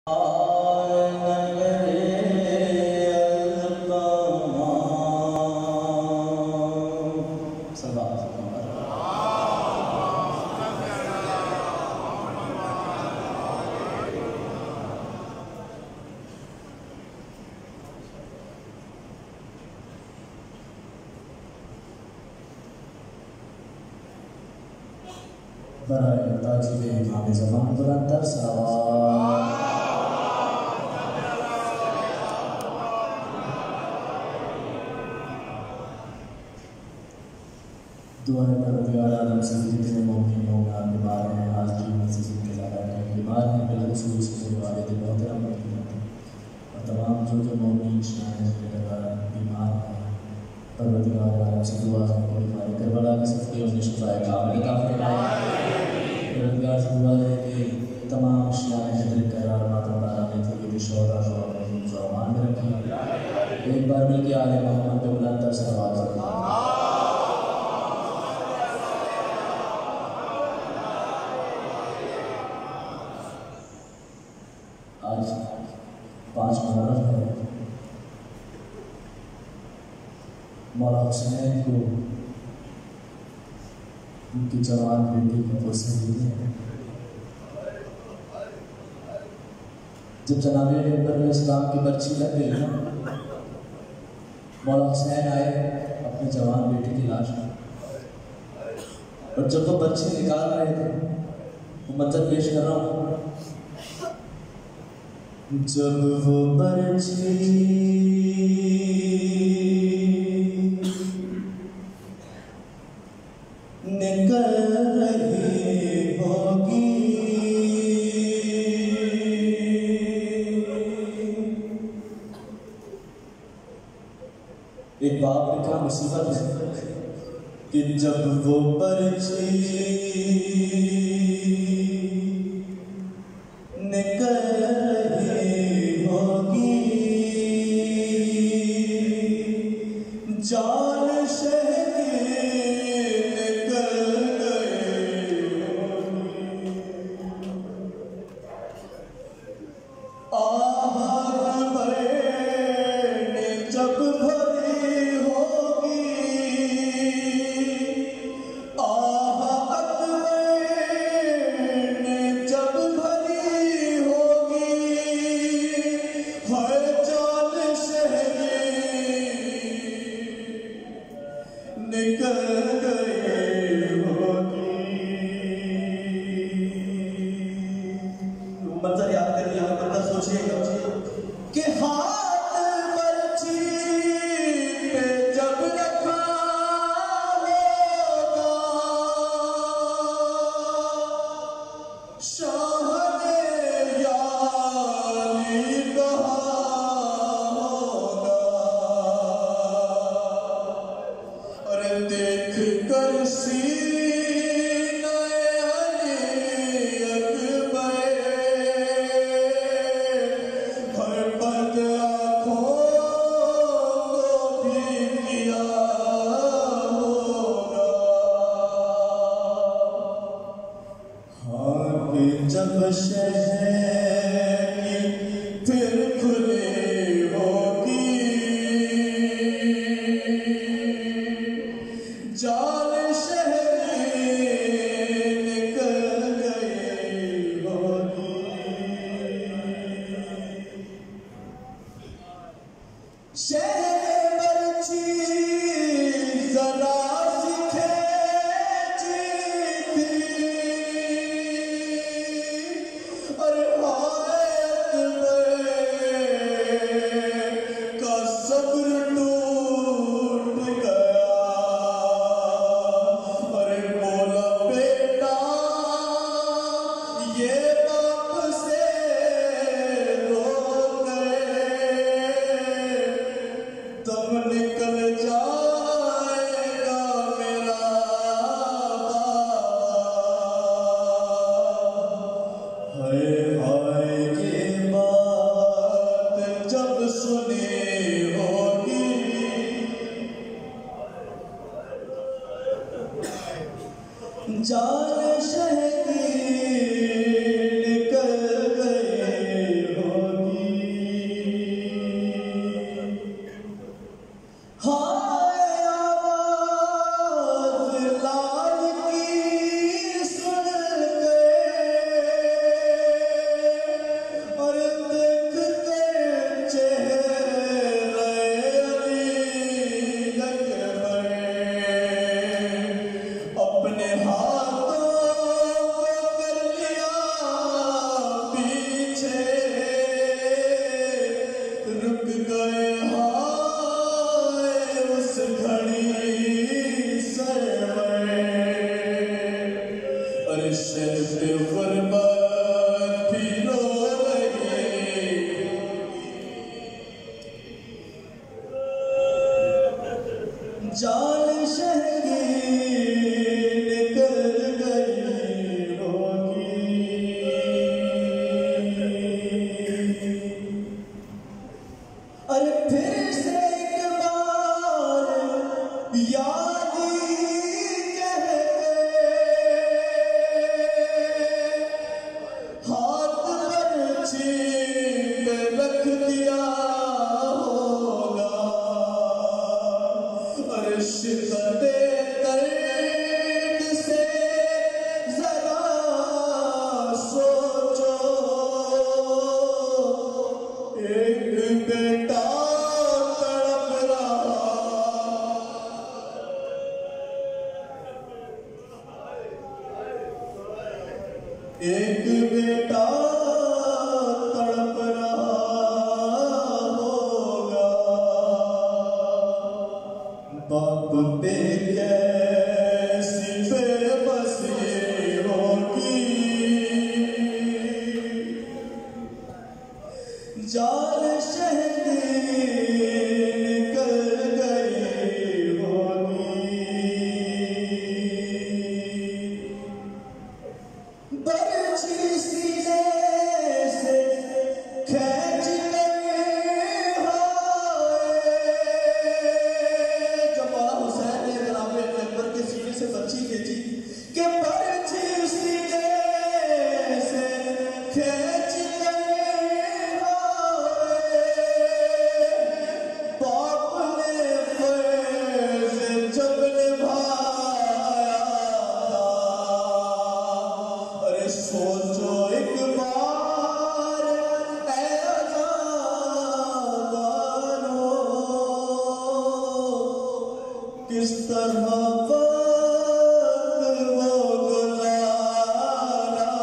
बराए ताजीब इमाम ज़मान बुलंदर सलावत। दुआ परवरदिगार आलम से जितने मोमिन मोमिनात बीमार हैं आज की मस्जिद के लगाए बीमार हैं बिलखुसूस मेरे वालिद मोहतरम और तमाम जो मोमिन बीमार हैं परवरदिगार आलम से दुआ है कोई हमारे करबला के सदक़े उन्हें शिफ़ाए कामिल अता फरमाए। परवरदिगार से दुआ है कि तमाम शियाए हजरत करार मातम ने थे शोहरा ज़मान में रखी। एक बार मिल के आले मोहम्मद पे बुलंद सलावत। आज 5 मुहर्रम है। मौला हुसैन को उनकी जवान बेटी की फुर्सत मिली है। जब जनाबे नबी इस्लाम की बर्ची लग गई ना, मौला हुसैन आए अपनी जवान बेटी की लाश में, और जब वो बच्चे निकाल रहे थे वो मंजर पेश कर रहा हूँ। जब वो बच्ची निकल रही होगी, एक बाप ने क्या मुसीबत है कि जब वो बच्ची निकल रही होगी, जान शहर निकल गई होगी, आहा ने जब भरी होगी, आहा ने जब भरी होगी, हर जान शहरी निकल गई होगी। मंजर याद कर लिया, बंदा सोचिएगा बर्छी पे रख दिया होगा, अरे शिकवे दर्द से जरा सोचो, एक बेटा तड़प रहा, एक बेटा तड़प रहा होगा, बाप पे कैसी बेबसी होगी, जान शहदी निकल गई होगी, बर्छी सीने से खींच गई हाय, जब मौला हुसैन ने जनाब अकबर के सीने से बर्छी खींची कि बर्छी सीने से खींच गई हाय, बाप ने फर्ज जब निभाया, अरे सोचो एक बार ऐ अज़ादारो, किस तरह वक्त वो गुजारा,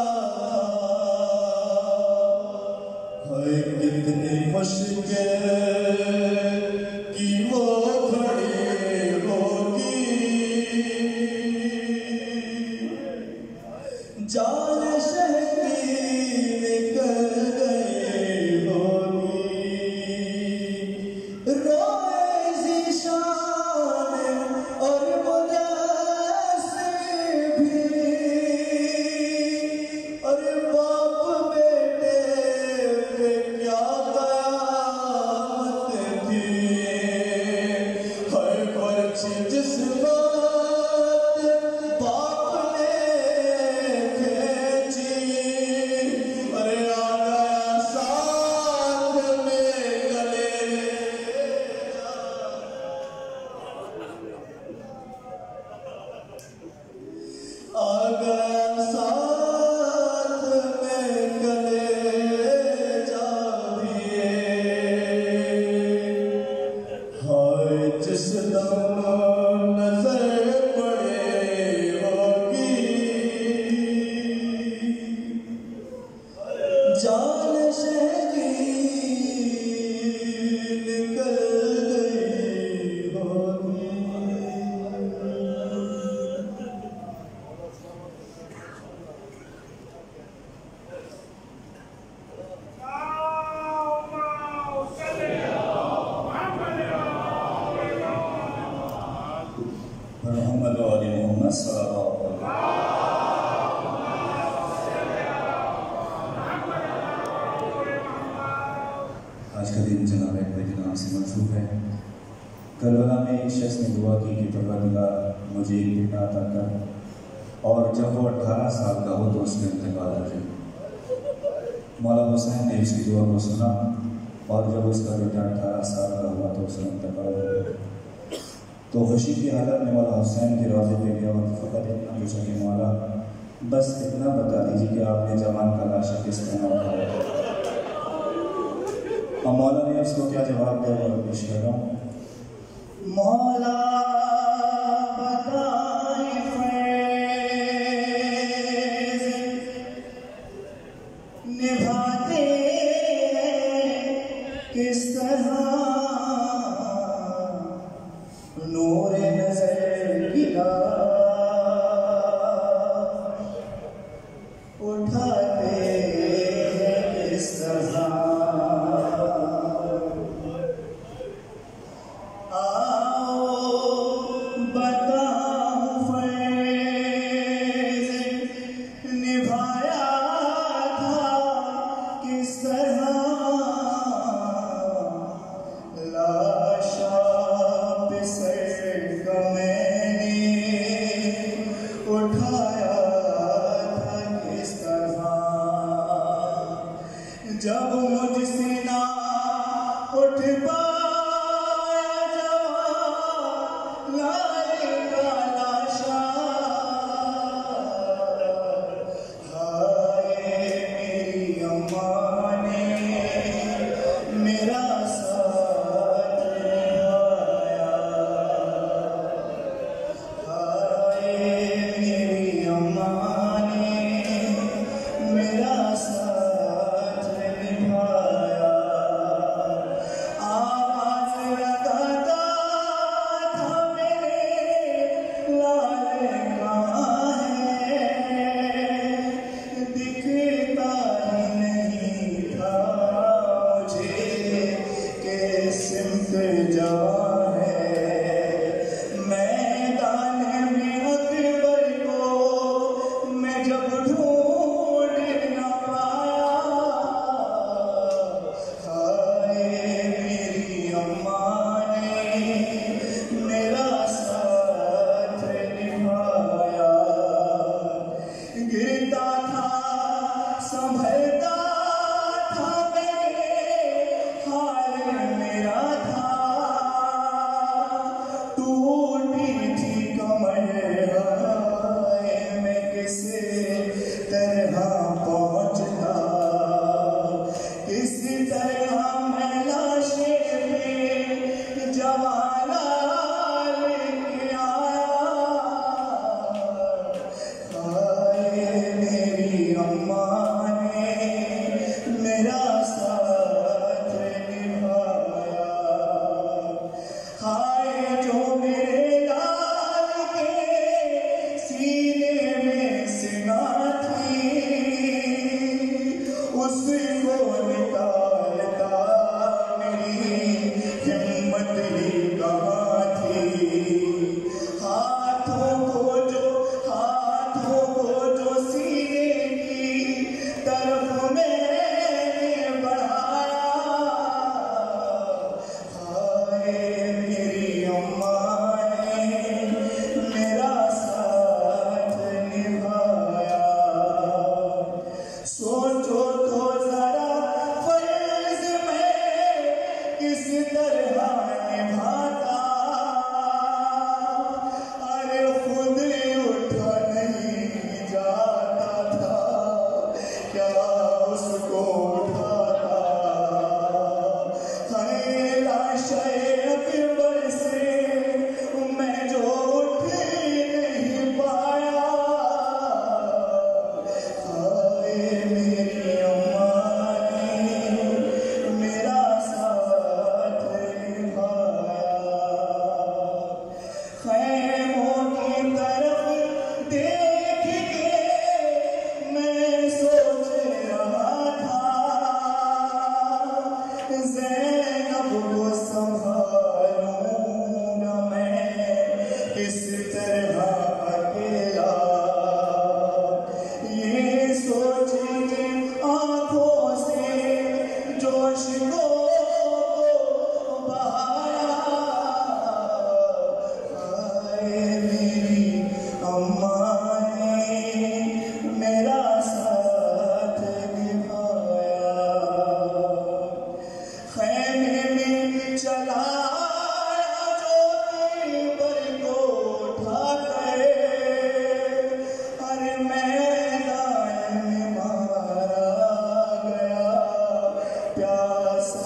है कितनी मुश्किल की वो घड़ी होगी, जान शहदी निकल गई होगी, रोए ज़ीशान और मुदस्सिर भी, अरे बाप बेटे पे क्या क़यामत थी, हर बर्छी जिस वक्त बाप ने खींची, अरे आ गया साथ में गले, आ गया साथ में गले जा दिए, हाय जिस दम नजर पड़े होगी, जान शहदी निकल गई होगी। मोहम्मद और मोहम्मद सल्लल्लाहु अलैहि वसल्लम। आज का दिन जनाब अकबर के नाम से मंसूब है। करबला में एक शख्स ने दुआ की कि परवरदिगार मुझे एक बेटा अता कर, और जब वो 18 साल का हो तो उसका इंतकाल हो जाए। मौला हुसैन ने इसकी दुआ को सुना, और जब उसका बेटा 18 साल का हुआ तो उसका इंतकाल हो गया। तो खुशी की हालत में मौला हुसैन के रोज़े पे गया और फ़कत इतना पूछा कि मौला बस इतना बता दीजिए कि आपने जवान का लाशा किस तरह उठाया। और मौला ने उसको क्या जवाब दिया वो पेश कर रहा हूँ। मौला बताए फैज़ निभाते किस तरह, नूर नजर गिरा उठाते हैं किस तरह, आओ जब मुझसे ना उठ पाया जवां लाए का लाशा, हाय मेरी अम्मा ने मेरा साथ निभाया, हाय मेरी अम्मा ने मेरा साथ निभाया। आवाज लगाता था मेरे लाल कहाँ है, दिखता ही नहीं था मुझे कि सिमट जवां है। मैदान में अकबर को मैं जब ढूंढ न पाया, हाय मेरी अम्मा ने मेरा साथ निभाया। गिरता था संभलता था मेरे हाल मेरा था, टूटी थी कमर, हाय मैं किस तरह पहुंचता, किसी तरह मैं लाशे पे जवाना लेके आया, हाय मेरी अम्मा ने मेरा साथ निभाया। हाय जो मेरे लाल के सीने में सिना थी, उसको निकालता मेरी हिम्मत ही कहाँ थी। हाथों को जो सीने की तरफ मैंने बढ़ाया, हाय मेरी अम्मा ने मेरा साथ निभाया। सोचो तो जरा फर्ज में किस तरह निभाता, अरे खुद उठा नहीं जाता था, क्या उसको उठाता। हाय लाशे अकबर से मैं जो उठ नहीं पाया, हाय मेरी अम्मा ने मेरा साथ निभाया। खैमों की तरफ देख के मैं सोच रहा था, ज़ैनब को संभालूंगा मैं किस तरह अकेला, ये सोच के आंखों से जोश को बहाया, हाय मेरी अम्मा ने मेरा साथ निभाया। खैमे में चलाया जो पर को उठा कर, अरे मैदान में मारा गया प्यासा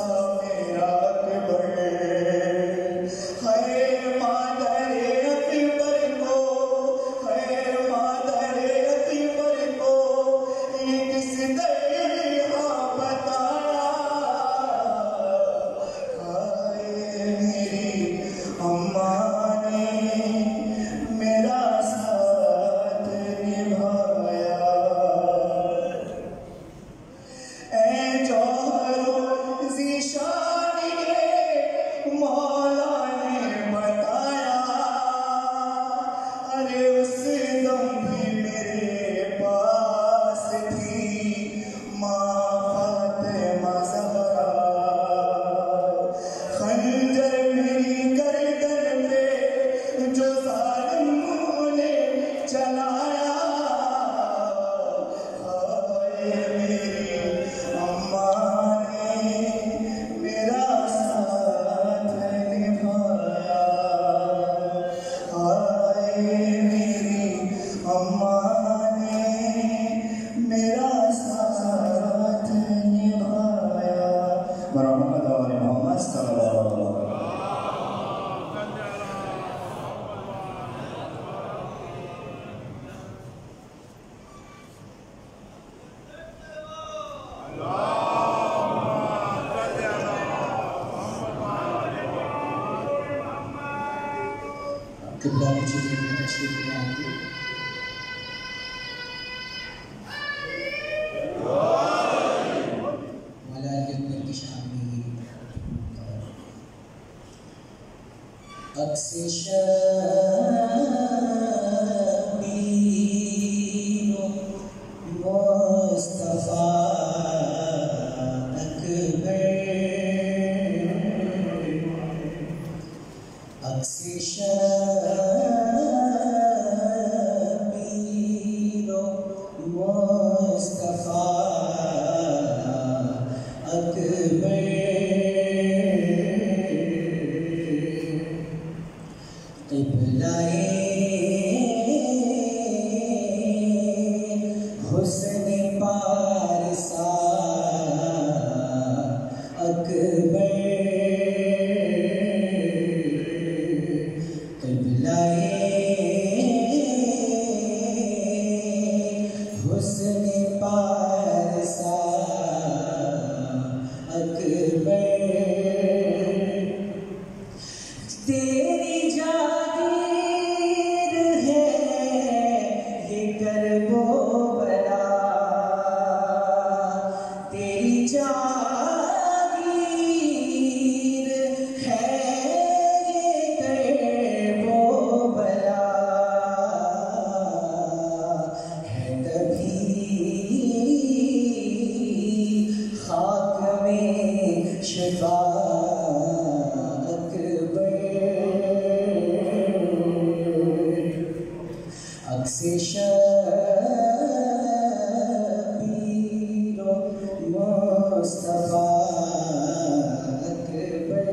किबला कुछ देर में तशरीफ ले आएंगे। मौला अली अकबर की शान में अक्से शबीर मुस्तफा अकबर अक्से शबीर मुस्तफा अकबर क़िबलाए हुस्न पारसा अकबर क़िबलाए हुस्न पारसा अकबर तेरी जागीर है ये करबो बला तेरी जागीर है ये करबो बला है तभी खाक में शिफा अक्से शबीर मुस्तफा अकबर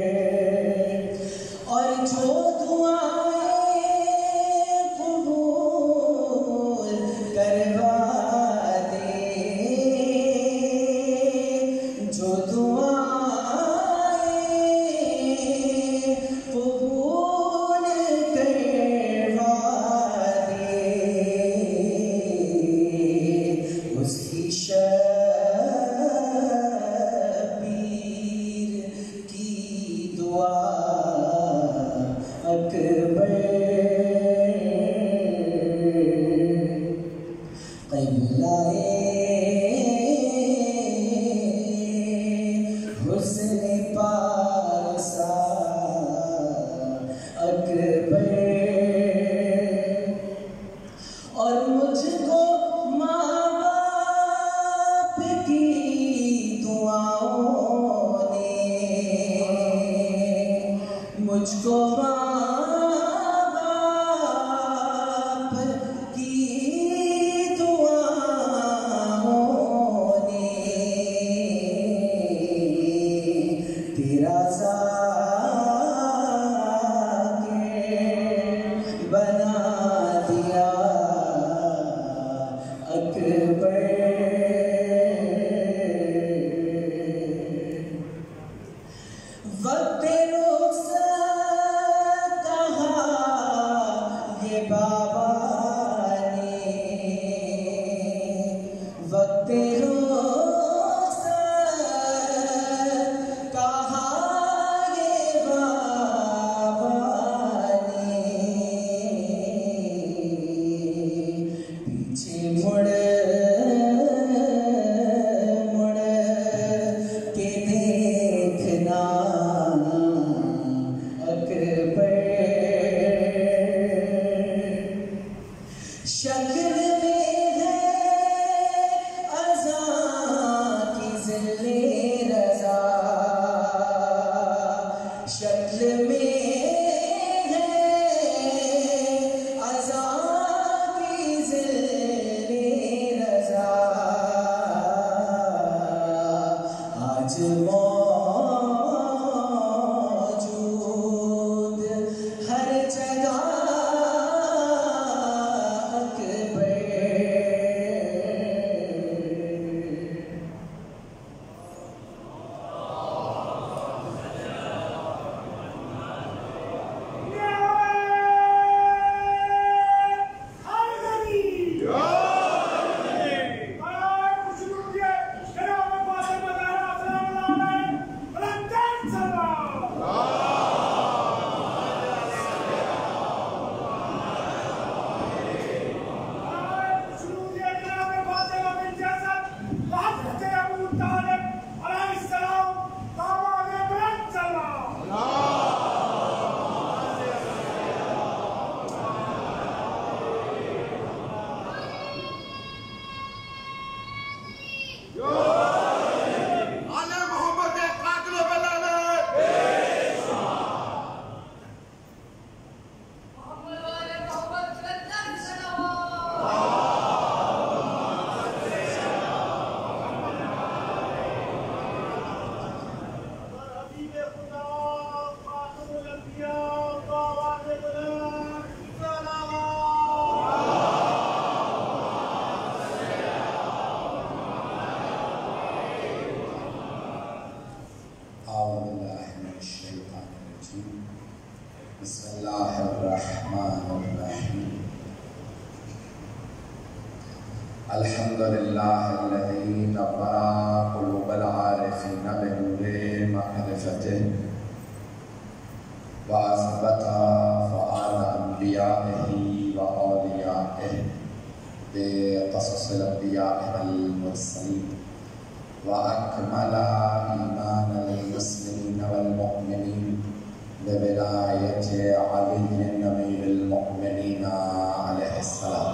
और जो दुआएं कबूल करवा दे जो दुआएं कबूल करवा उसकी शबीर की दुआ अकबर क़िबलाए हुस्न पारसा अकबर और मुझको मुझको बाप की दुआओं ने तेरा ज़ाकिर बना दिया अकबर वक्त बाबा ने वक्त कहा ये बाबा ने पीछे मुड़ मुड़ के देखना अकबर शक्ल में है अज़ा की ज़िल्ले रज़ा शक्ल में है अज़ा की ज़िल्ले रज़ा आज मौजूद हर जगह बिस्मिल्लाहिर्रहमानिर्रहीम। अल्हम्दुलिल्लाहिल्लज़ी नव्वरा क़ुलूबल आरिफ़ीन बिनूरि मअरिफ़तिही व अज़बता फ़ुआद अंबियाइही व औलियाइही बिक़ससिल अंबियाइ वल मुरसलीन व अकमला ईमानल मुस्लिमीन वल मुअमिनीन बिविलायति अलीय्यिन अमीरुल मुअमिनीन अलैहिस्सलाम।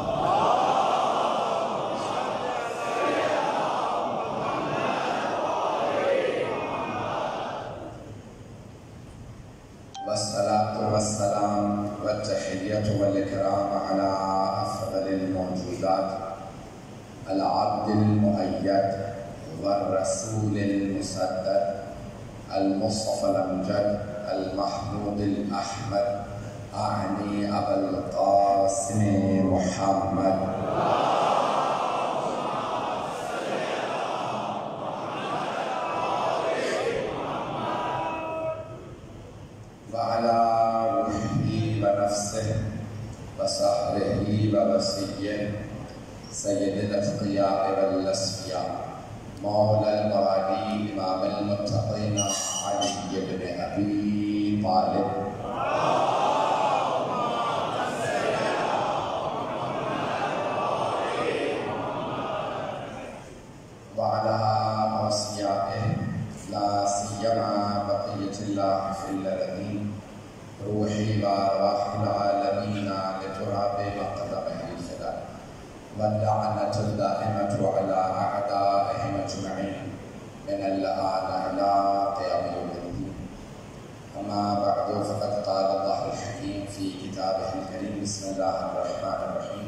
वस्सलातु वस्सलाम वत्तहिय्यतु वल इकराम अला अफ़ज़लिल मौजूदात अल अब्दिल मुअय्यद वर रसूलिल मुसद्दद अल मुस्तफ़ल अमजद अल महमूदिल अहमद आनी अबुल क़ासिम मुहम्मद। सय्यदुल अत्क़ियाअ वल अस्फ़िया मौलल मवाली इमामुल मुत्तक़ीन अली इब्न अबी तालिब व अला औसियाइहि ला सियमा बक़िय्यतुल्लाह फ़िल अरदीन रूही व अरवाहिल आलमीन लितुराबि मक़दमिहिल फ़िदा वल्लअनतु दाइमतु अला अअदाइहिम अजमईन मिनल आन इला क़ियाम यौमिद्दीन। अम्मा बअदु फ़क़द क़ाल अल्लाहुल हकीम फ़ी किताबिहिल करीम बिस्मिल्लाहिर रहमानिर रहीम।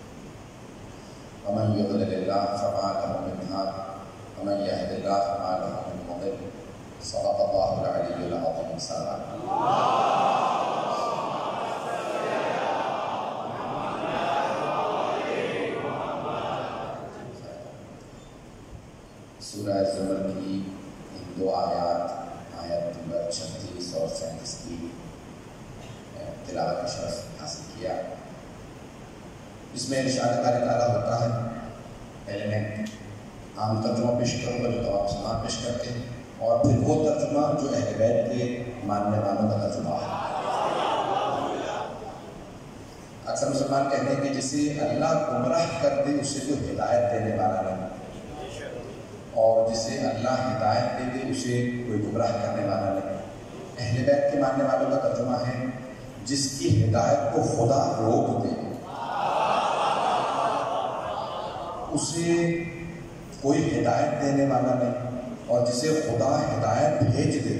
वमन युज़लिलिल्लाहु फ़मा लहु मिन हाद वमन यहदिल्लाहु फ़मा लहु मिन मुदिल। सदक़ल्लाहुल अलिय्युल अज़ीम। सूरह ज़ुमर की इन दो आयत नंबर 36 और 37 की तिलावत का शरफ हासिल किया। इसमें इरशाद कारी ताला होता है, पहले मैं आम तर्जुमा पेश करूँगा जो तमाम मुसलमान पेश करते हैं, और फिर वो तर्जुमा जो अहले बैत के मानने वालों का तर्जुमा है। अक्सर मुसलमान कहते हैं कि जिसे अल्लाह गुमराह कर दे उसे कोई हिदायत देने वाला नहीं, और जिसे अल्लाह हिदायत दे दे उसे कोई गुमराह करने वाला नहीं। अहले बैत के मानने वालों का तर्जुमा है, जिसकी हिदायत को खुदा रोक दे उसे कोई हिदायत देने वाला नहीं, और जिसे खुदा हिदायत भेज दे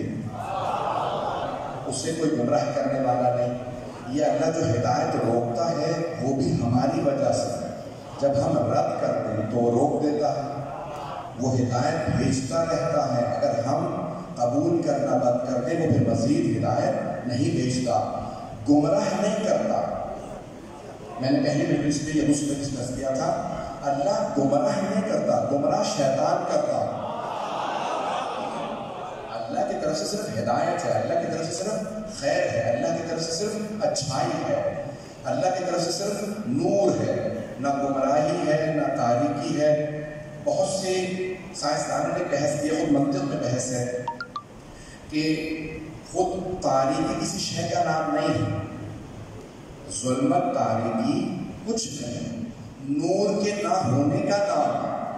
उसे कोई गुमराह करने वाला नहीं। ये अल्लाह जो हिदायत रोकता है वो भी हमारी वजह से है। जब हम रद्द करते हैं तो रोक देता है, वो हिदायत भेजता रहता है। अगर हम कबूल करना बंद कर दें वो फिर मज़ीद हिदायत नहीं भेजता, गुमराह नहीं करता। मैंने पहले मजलिस में ये मुस्लिम डिस्कस किया था, अल्लाह गुमराह नहीं करता, गुमराह शैतान करता। अल्लाह की तरफ से सिर्फ हिदायत है, अल्लाह की तरफ से सिर्फ खैर है, अल्लाह की तरफ से सिर्फ अच्छाई है, अल्लाह की तरफ से सिर्फ नूर है, ना गुमराही है ना तारीकी है। बहुत से साइंसदानों ने बहस की, खुद मंतिक़ में बहस है कि खुद तारीकी किसी शय का नाम नहीं है, ज़ुल्मत तारीकी कुछ नहीं, नूर के ना होने का नाम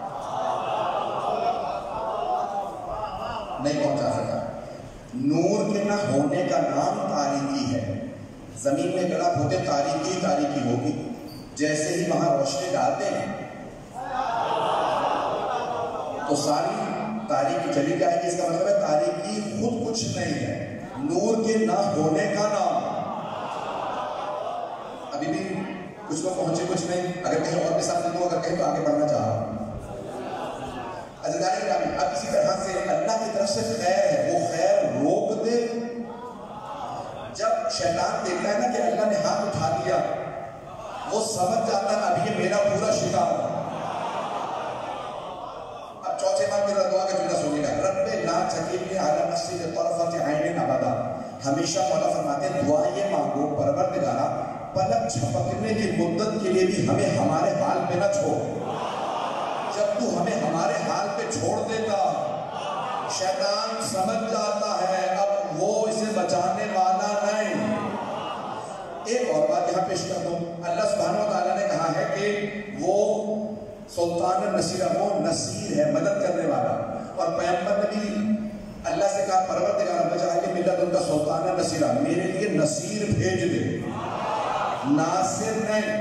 नहीं पहुंचा सका। नूर के ना होने का नाम तारीकी है। जमीन में गला होते तारीकी तारीकी होगी, जैसे ही वहां रोशनी डालते हैं तो सारी तारीकी चली जाएगी। इसका मतलब है तारीकी खुद कुछ नहीं है, नूर के ना होने का नाम। अभी भी कुछ लोग पहुंचे कुछ नहीं। अगर कहीं और के साथ नहीं, अगर कहीं तो आगे बढ़ना चाह रहा हूं। अब इसी तरह से अल्लाह की तरफ से खैर है, वो खैर रोक दे। जब शैतान देखता है ना कि अल्लाह ने हाथ उठा दिया, वो समझ जाता है अब ये मेरा पूरा शिकार है। अब चौथे बार मेरा दुआ का जुमला सुनिएगा, रब्बे ला ला तकिलनी अला नफ्सी तरफत ऐन अबदा। हमेशा मौला फरमाते हैं दुआ ये मांगो परवरदिगारा पलक झपकने की मुद्दत के लिए भी हमें हमारे हाल पे न छोड़। जब तू हमें हमारे हाल पे छोड़ देगा शैतान समझ जाता है अब वो इसे बचाने वाला नहीं। एक और बात यहाँ पेश कर दूं, अल्लाह सुब्हानहू व तआला ने कहा है कि वो सुल्तान नसीर, वो नसीर है, मदद करने वाला। और पैगंबर ने भी अल्लाह से कहा परवरदिगार बजा मिलत उनका सुल्तान नसीरा, मेरे लिए नसीर भेज दे। नासिर नहीं,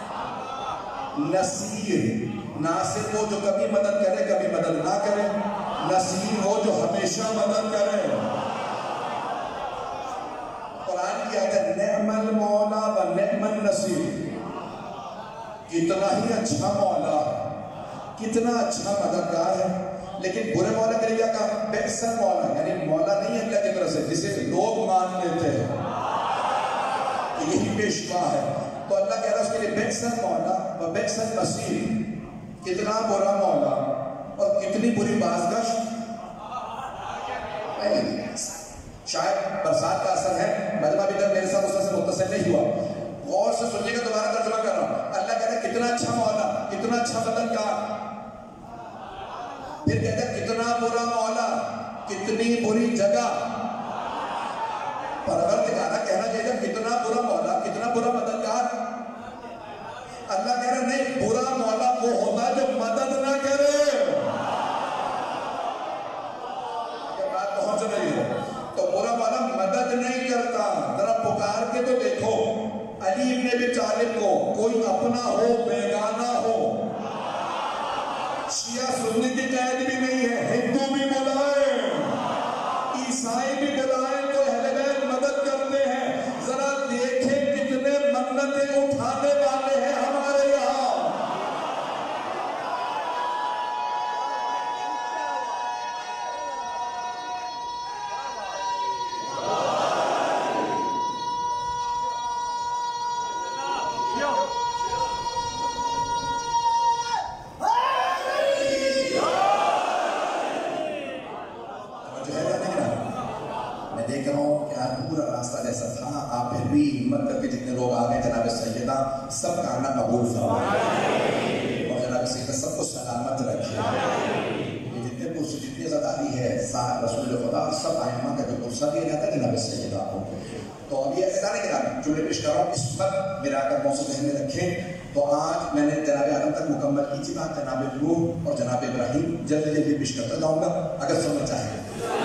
नसीर। नासिर वो जो कभी मदद करे कभी मदद ना करे, नसीर वो जो हमेशा मदद करे। कुरान की आयत है नेअमल मौला व नेअमन नसीर। कितना ही अच्छा मौला, कितना अच्छा मददगार है। लेकिन बुरे मौला के लिए क्या कहा? बेहसन मौला, यानी मौला नहीं है अल्लाह की तरफ से, जिसे लोग मान लेते हैं, यही पेशवा है। तो अल्लाह कह रहा है उसके लिए बेहसन मौला व बेहसन नसीर। कितना बुरा मौला और कितनी बुरी बाज़गश्त। शायद बरसात का असर है, मतलब अभी तक मेरे साथ उससे मुत्तसिल नहीं हुआ। गौर से सुनिएगा, दोबारा तर्जुमा कर रहा हूं। अल्लाह कहता है कितना अच्छा मौला, कितना अच्छा मददगार। फिर कहते हैं कितना बुरा मौला, कितनी बुरी जगह। परवरदिगार कहना चाहिए कितना बुरा मौला, कितना बुरा मददगार। अल्लाह कह रहा नहीं, बुरा मौला वो होता है जो मदद ना करे। ये बात पहुंच रही है? तो बुरा मौला मदद नहीं करता। जरा पुकार के तो देखो अली इब्न अबी तालिब को, कोई अपना हो बेगाना हो, शिया सुन्नी की कैद भी नहीं है, हिंदू भी बुलाए, ईसाई भी बुलाए, तो अहले बैत मदद करते हैं। जरा देखें कितने मन्नतें उठाने वाले हैं हमारे यहाँ। सब कहना कबूल फरमाए और जनाब सैयद सबको सलामत रखे। ये जितने पुरुष जितनी ज़ादारी है रसूल खुदा सब आइमा का जो पुरसा दिया जाता है जनाब सैयद को। तो अब ये ऐसा नहीं कि जुमले पेश कर रहा हूँ, इस वक्त मेरा अगर मौसम ध्यान में रखें तो आज मैंने जनाब आदम तक मुकम्मल की थी बात, जनाब नूह और जनाब इब्राहिम जल्दी जल्दी पेश करता जाऊँगा अगर सुनना चाहें।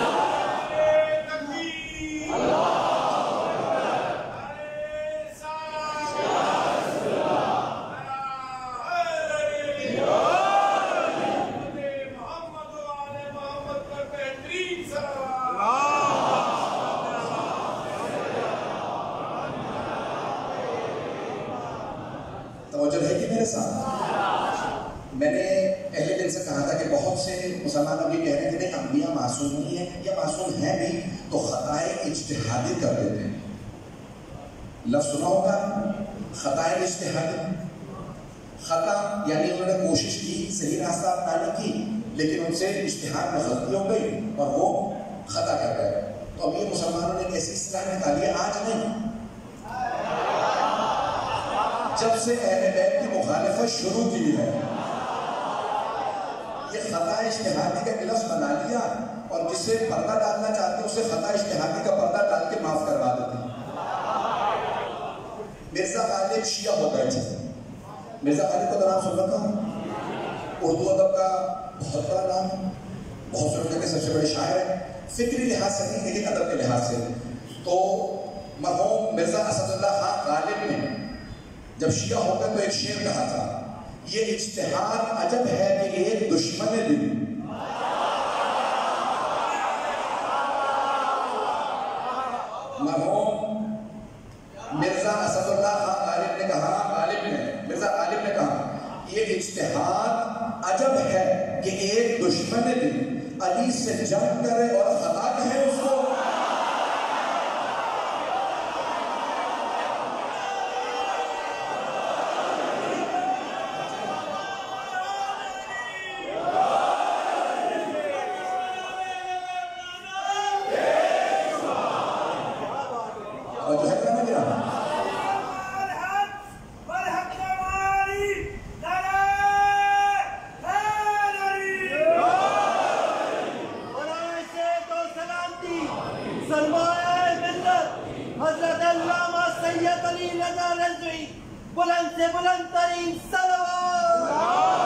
मैंने पहले दिन से कहा था कि बहुत से मुसलमान अब ये कह रहे थे अंबिया मासूम नहीं है या मासूम है भी तो खताए इज्तिहादी कर देते हैं। लफ्ज़ सुना होगा खताए इज्तिहादी। खता यानी उन्होंने कोशिश की, सही रास्ता अपनाने की, लेकिन उनसे इज्तिहाद में गलती हो गई और वो खता कर गए। तो अब ये मुसलमानों ने ऐसी इस्लाह निकाली है, आज नहीं, जब से अहले बैत की मुखालिफत शुरू की है, ये खता इज्तिहादी का लफ्ज़ बना लिया और जिससे पर्दा डालना चाहते हैं उसे खता इज्तिहादी का पर्दा डाल के माफ करवा देते हैं। मिर्जा गालिब शिया हो गए थे। मिर्जा गालिब का नाम सुन रखा, उर्दू अदब का बहुत बड़ा नाम है, बहुत से के सबसे बड़े शायर हैं, फिक्री लिहाज से नहीं लेकिन अदब के लिहाज से। तो मरहूम मिर्जा असदुल्लाह खान गालिब ने जब शिया हो गए तो एक शेर कहा था, ये इज्तिहाद अजब है कि एक दुश्मन दिल मरहूम मिर्जा असदुल्लाह खान गालिब ने कहा, मिर्जा गालिब ने कहा ये इज्तिहाद अजब है कि एक दुश्मन दिल अली से जंग करे और खता कहे उसको। सरमाए मिल्लत हजरत अल्लामा सैयद अली रज़ा रिज़वी बुलंद से बुलंद तरीन सलवात।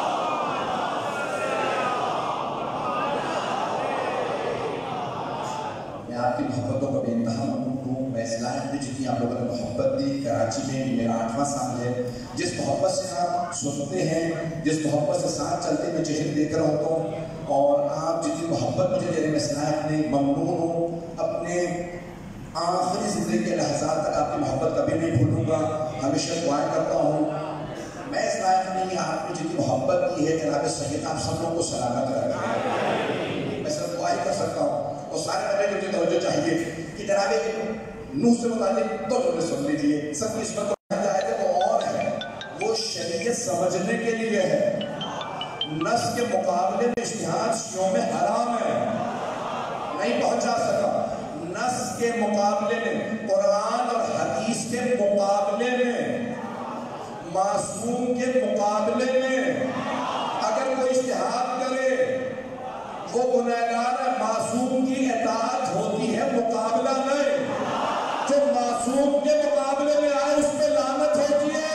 मैं आपकी मोहब्बतों का बेइंतहा ममनून हूँ। मैं इस्लाम में जितनी आप लोगों ने मोहब्बत दी, कराची में मेरा 8वां साल है। जिस मोहब्बत से आप सुनते हैं, जिस मोहब्बत से साथ चलते मैं चेहरे देकर होता हूँ, और आप जितनी मोहब्बत मुझे दे रहे हैं, इस्लाम में ममनून हूँ। अपने आखिरी ज़िंदगी के लहज़ात तक आपकी मोहब्बत कभी नहीं भूलूंगा, हमेशा दुआएं करता हूँ। मैं इस्लाम में आपने जितनी मोहब्बत की है, जनाब सही आप सब लोगों को सलामत रखें। मैं सिर्फ दुआ ही कर सकता हूँ। और सारे नबी मुझे तवज्जो चाहिए कि जनाब नूह से मुतालिक दो जुमले सुन लीजिए। सब किस्मत जाए थे वो और है, वो शरीयत समझने के लिए है। नस के मुकाबले में इज्तिहाद शियों में हराम है, नहीं पहुंचा सका। नस के मुकाबले में, कुरान और हदीस के मुकाबले में, मासूम के मुकाबले में अगर कोई इज्तिहाद करे वो गुनहगार है। मासूम की इताअत होती है, मुकाबला नहीं। जो मासूम के मुकाबले में आए उस पे लानत होती है।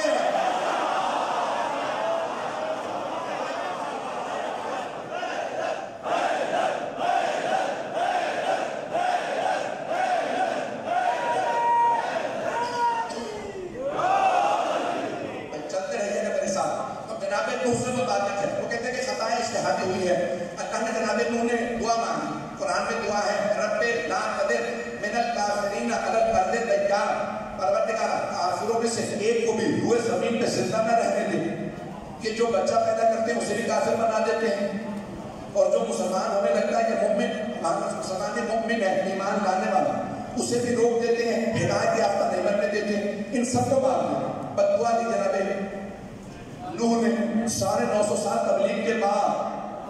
चलते रहिएगा मेरे साथ। तो जनाब नूह से मुताल्लिक़ है, वो कहते हैं कि खताएं इज्तिहादी हुई है। अल्लाह ने जनाब नूह ने दुआ मांगी। कुरान में दुआ है, रब्बे ला तदिर मिनल काफिरीन अलल अर्दि दय्यार। परवरदिगार, काफिरों में से एक को भी हुए जमीन पे जिंदा न रहने दे। कि जो बच्चा पैदा करते हैं उसे भी काफिर बना देते हैं, और जो मुसलमान होने लगता है कि मुमिन मुसलमान मुमिन है, ईमान लाने वाला, उसे भी रोक देते हैं, हिदायत याफ्ता नहीं बनने देते हैं। इन सबको मार दे। बददुआ दी जनाब नूह ने 950 साल तबलीग के बाद,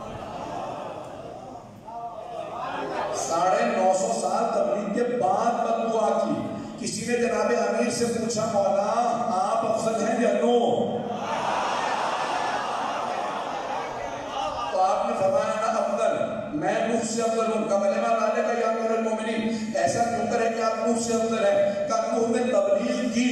950 साल तबलीग के बाद बददुआ की। किसी ने जनाब अमीर से पूछा, मौला आप अफजल हैं या नूह? तो आपने फरमाया ना अफजल, मैं नूह से अफजल हूं। कलमा लाने का या अमीरुल मोमिनीन, ऐसा क्यों करें कि आप नूह से अफजल हैं? का नूह ने तबलीग की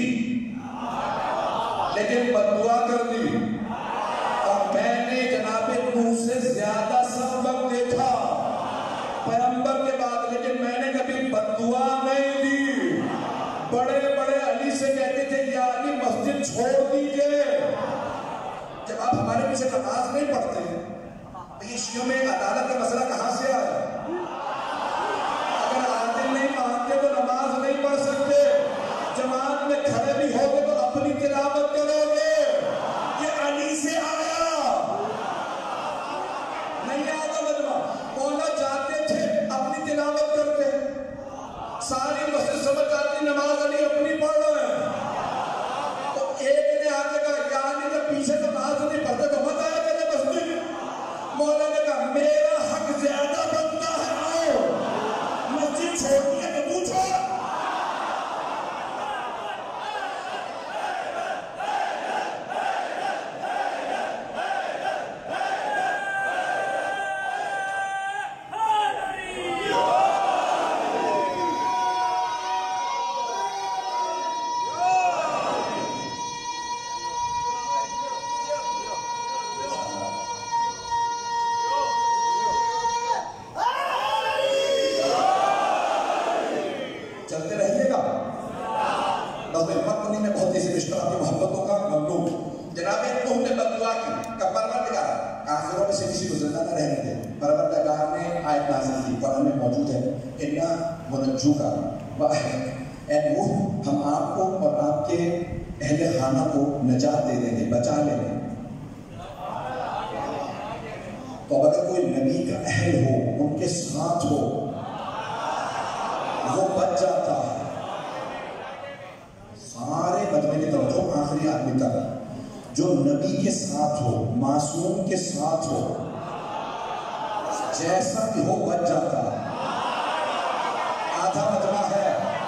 लेकिन बददुआ कर दी, और मैंने जनाब नूह से ज्यादा सबक देखा पैगंबर के बाद, लेकिन मैंने कभी बददुआ नहीं दी। बड़े बड़े अली से कहते थे, या अली मस्जिद छोड़ दीजिए। जब आप हमारे पीछे नमाज नहीं पढ़ते, तो ये शियों में अदालत का मसला कहां से आया? अगर आदिल नहीं मानते तो नमाज नहीं पढ़ सकते। जमात में खड़े भी होगे तो अपनी तिलावत करोगे। ये अली से आया, नहीं आया बदमा। मौला जाते थे अपनी तिलावत करते, सारी मस्जिद समझ जाती नमाज अली अपनी पढ़ रहे हैं। तो एक ने आके कहा, या अली जब पीछे नमाज नहीं पढ़ते तो मत आया करे मस्जिद। मौला ने कहा, मेरा हक ज्यादा बनता है, आओ। मस्जिद छोड़नी है तो तू छोड़। चलते रहिएगा। मकनी में बहुत ही रिश्ता आपकी मोहब्बतों का ममनून। जनाब नूह ने बददुआ की, परवरदिगार काफिरों में से किसी को जिंदा न रहने दे। परवरदिगार ने आयत नाज़िल की, कुरान में मौजूद है, इन्ना मुनज्जुका व अहलक, ऐ नूह हम आपको और आपके अहले खाना को नजात दे देंगे, बचा लेंगे। तो अगर कोई नबी का अहल हो, उनके साथ हो, वो बच जाता है। सारे बचने की तवज्जो आखिरी आदमी तक, जो नबी के साथ हो, मासूम के साथ हो, जैसा भी हो बच जाता है। आधा मजमा है,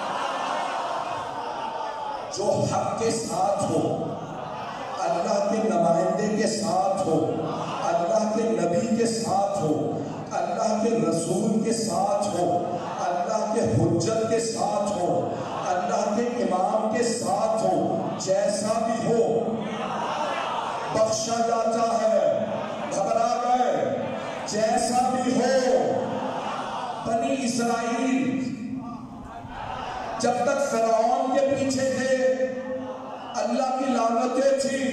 जो हक के साथ हो, अल्लाह के नुमाइंदे के साथ हो, अल्लाह के नबी के साथ हो, अल्लाह के रसूल के साथ हो, अल्लाह के हुज्जत के साथ हो, अल्लाह के इमाम के साथ हो, जैसा भी हो बख्शा जाता है। घबरा गए, जैसा भी हो। बनी इसराइल जब तक फिरौन के पीछे थे, अल्लाह की लानतें थी।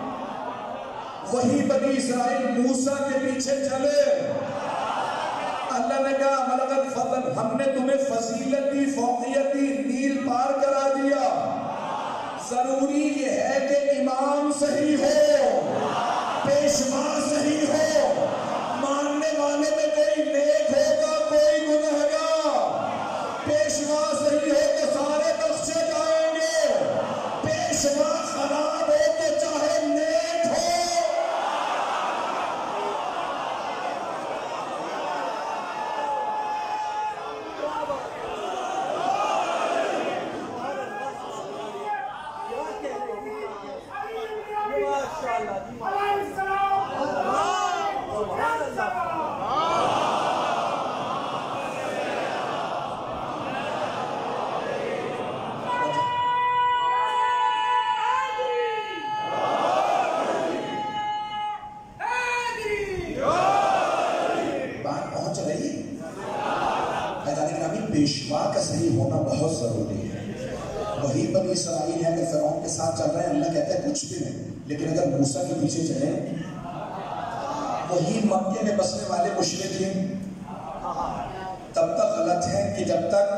वही बनी इसराइल मूसा के पीछे चले। अल्लाह ने कहा मलकत फज़ल, हमने तुम्हें फजीलत दी, फौकियत दी, नील पार करा दिया। जरूरी ये है कि इमाम सही हो, पेशवा सही हो, मानने वाले में कोई नेक होगा, कोई गुनहगार। पेशवा सही हो तो सारे बख्शे जाएंगे, पेशवा खराब हो तो चाहे नेक हो। पेशवा का सही होना बहुत जरूरी है। वही बनी इसराइल है, अगर फिरौन के साथ चल रहे हैं, अल्लाह कहता है कुछ भी नहीं, लेकिन अगर मूसा के पीछे चले, वही मक्के में बसने वाले मुशरिकीन तब तक गलत हैं कि जब तक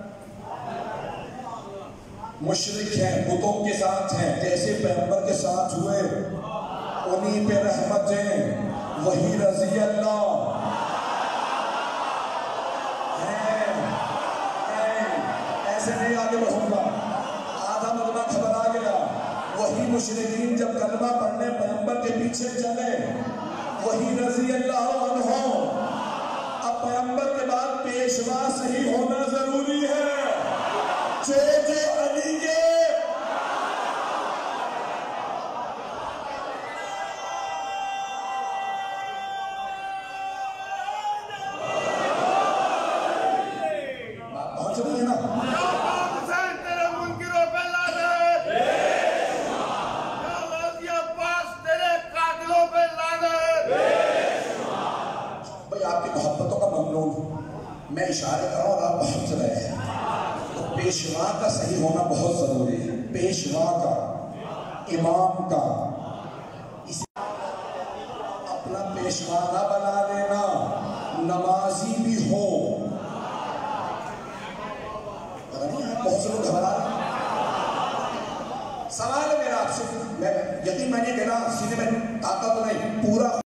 मुशरिक हैं, बुतों के साथ हैं। जैसे पैगंबर के साथ हुए, उन्हीं पे रहमतें, वही रजी अल्लाह। नहीं आगे बढ़ूंगा, आधा मलबा घबरा गया। वही मुशरिकीन जब कलमा पढ़ने पैगंबर के पीछे चले, वही रजी अल्लाह अन्हु। अब पैगंबर के बाद पेशवा सही होना जरूरी है। जो अली के पहुंच रही है ना, आपकी मोहब्बतों का ममनून, मैं इशारे कर रहा हूं और आप पहुंच रहे हैं। तो पेशवा का सही होना बहुत जरूरी है, पेशवा का, इमाम का। इसे अपना पेशवा ना बना लेना, नमाजी भी हो। पता नहीं बहुत से लोग घबरा रहे। सवाल है मेरा आपसे, मैं यकीन मानिए कहना सीने में ताकत नहीं, पूरा